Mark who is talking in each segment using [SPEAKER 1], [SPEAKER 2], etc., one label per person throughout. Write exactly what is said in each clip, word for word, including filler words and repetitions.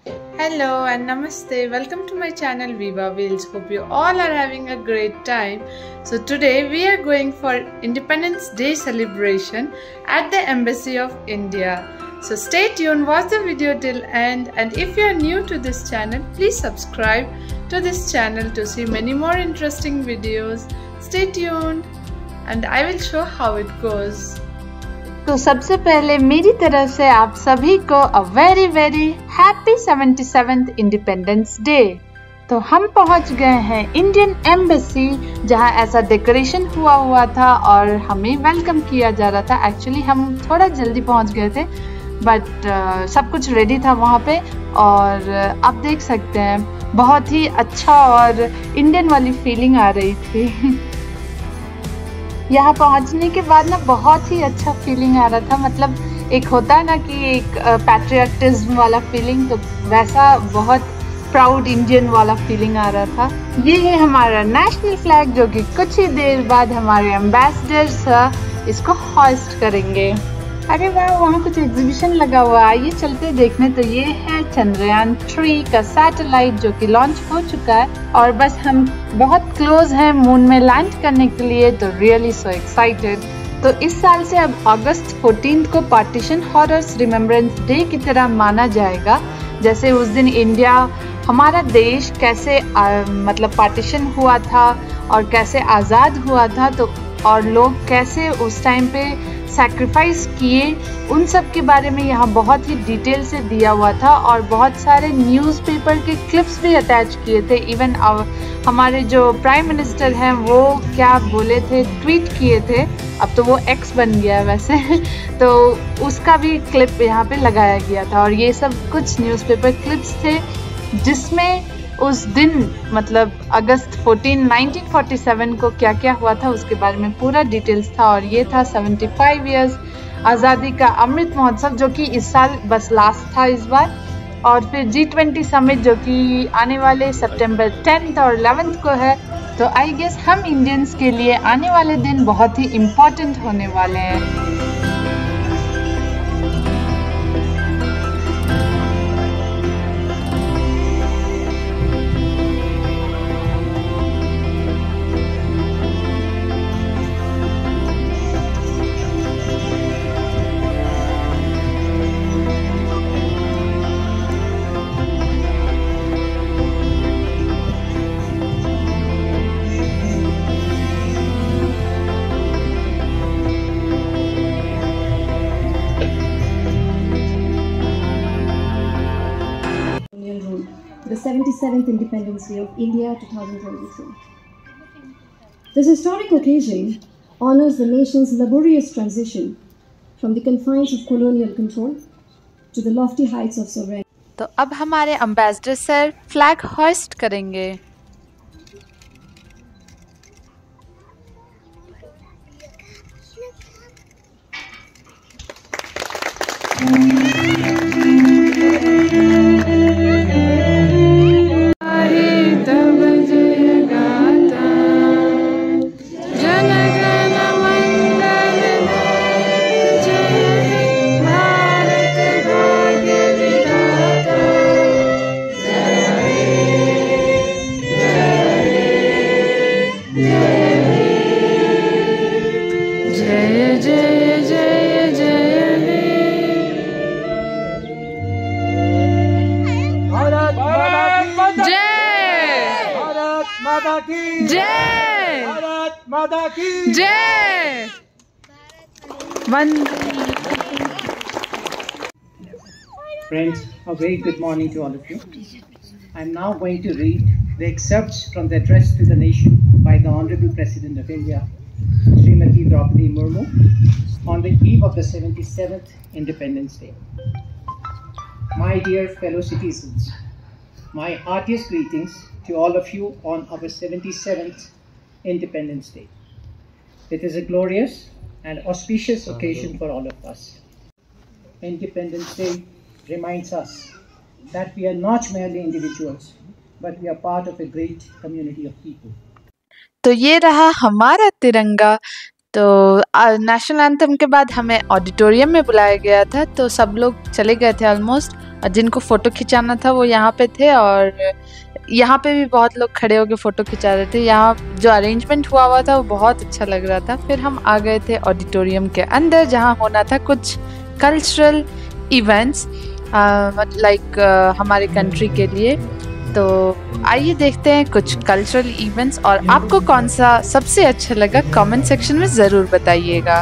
[SPEAKER 1] Hello and namaste. Welcome to my channel Viva Wheels. Hope you all are having a great time. So today we are going for Independence Day celebration at the Embassy of India. So stay tuned, watch the video till end, and if you are new to this channel, please subscribe to this channel to see many more interesting videos. Stay tuned and I will show how it goes.
[SPEAKER 2] तो सबसे पहले मेरी तरफ से आप सभी को a very very happy seventy seventh independence day. तो हम पहुंच गए हैं इंडियन एम्बेसी, जहां ऐसा डेकोरेशन हुआ हुआ था और हमें वेलकम किया जा रहा था। एक्चुअली हम थोड़ा जल्दी पहुंच गए थे, बट uh, सब कुछ रेडी था वहां पे। और uh, आप देख सकते हैं बहुत ही अच्छा और इंडियन वाली फीलिंग आ रही थी। यहाँ पहुँचने के बाद ना बहुत ही अच्छा फीलिंग आ रहा था। मतलब एक होता है ना कि एक पैट्रियटिज्म वाला फीलिंग, तो वैसा बहुत प्राउड इंडियन वाला फीलिंग आ रहा था। ये है हमारा नेशनल फ्लैग, जो कि कुछ ही देर बाद हमारे एम्बेसडर्स इसको हॉइस्ट करेंगे। अरे वाह, वहाँ कुछ एग्जीबिशन लगा हुआ है, आइए चलते देखने। तो ये है चंद्रयान थ्री का सैटेलाइट, जो कि लॉन्च हो चुका है और बस हम बहुत क्लोज हैं मून में लैंड करने के लिए। तो रियली सो एक्साइटेड। तो इस साल से अब अगस्त फोर्टीन को पार्टीशन हॉरर्स रिमेम्बरेंस डे की तरह माना जाएगा। जैसे उस दिन इंडिया, हमारा देश कैसे आ, मतलब पार्टीशन हुआ था और कैसे आज़ाद हुआ था, तो और लोग कैसे उस टाइम पे सैक्रिफाइस किए, उन सब के बारे में यहाँ बहुत ही डिटेल से दिया हुआ था। और बहुत सारे न्यूज़पेपर के क्लिप्स भी अटैच किए थे। इवन हमारे जो प्राइम मिनिस्टर हैं वो क्या बोले थे, ट्वीट किए थे, अब तो वो एक्स बन गया है वैसे तो उसका भी क्लिप यहाँ पे लगाया गया था। और ये सब कुछ न्यूज़पेपर क्लिप्स थे जिसमें उस दिन मतलब August fourteen nineteen forty seven को क्या क्या हुआ था उसके बारे में पूरा डिटेल्स था। और ये था सेवेंटी फाइव इयर्स आज़ादी का अमृत महोत्सव, जो कि इस साल बस लास्ट था इस बार। और फिर जी ट्वेंटी समिट, जो कि आने वाले सितंबर टेंथ और इलेवेंथ को है। तो आई गेस हम इंडियंस के लिए आने वाले दिन बहुत ही इम्पोर्टेंट होने वाले हैं।
[SPEAKER 3] The seventy-seventh Independence Day of India twenty twenty-three. This historic occasion honors the nation's laborious transition from the confines of colonial control to the lofty heights of sovereignty.
[SPEAKER 2] तो अब हमारे एम्बेसडर सर फ्लैग हॉइस्ट करेंगे।
[SPEAKER 1] जय
[SPEAKER 4] भारत माता की
[SPEAKER 1] जय।
[SPEAKER 4] Friends, a very good morning to all of you. I am now going to read the excerpts from the address to the nation by the Honorable President of India, Srimati Draupadi Murmu, on the eve of the seventy-seventh Independence Day. My dear fellow citizens, my heartiest greetings to all of you on our seventy-seventh Independence Day. It is a glorious and auspicious occasion for all of us. Independence Day reminds us that we are not merely individuals, but we are part of a great community of people.
[SPEAKER 2] तो ये रहा हमारा तिरंगा। तो national anthem के बाद हमें auditorium में बुलाया गया था, तो सब लोग चले गए थे ऑलमोस्ट। जिनको फ़ोटो खिंचाना था वो यहाँ पे थे, और यहाँ पे भी बहुत लोग खड़े होकर फ़ोटो खिंचा रहे थे। यहाँ जो अरेंजमेंट हुआ हुआ था वो बहुत अच्छा लग रहा था। फिर हम आ गए थे ऑडिटोरियम के अंदर, जहाँ होना था कुछ कल्चरल इवेंट्स लाइक हमारे कंट्री के लिए। तो आइए देखते हैं कुछ कल्चरल इवेंट्स, और आपको कौन सा सबसे अच्छा लगा कमेंट सेक्शन में ज़रूर बताइएगा।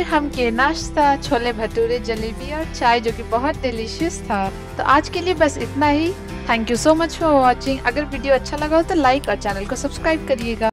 [SPEAKER 2] हम किए नाश्ता, छोले भटूरे, जलेबी और चाय, जो कि बहुत डिलीशियस था। तो आज के लिए बस इतना ही। Thank you so much for watching. अगर वीडियो अच्छा लगा हो तो लाइक और चैनल को सब्सक्राइब करिएगा।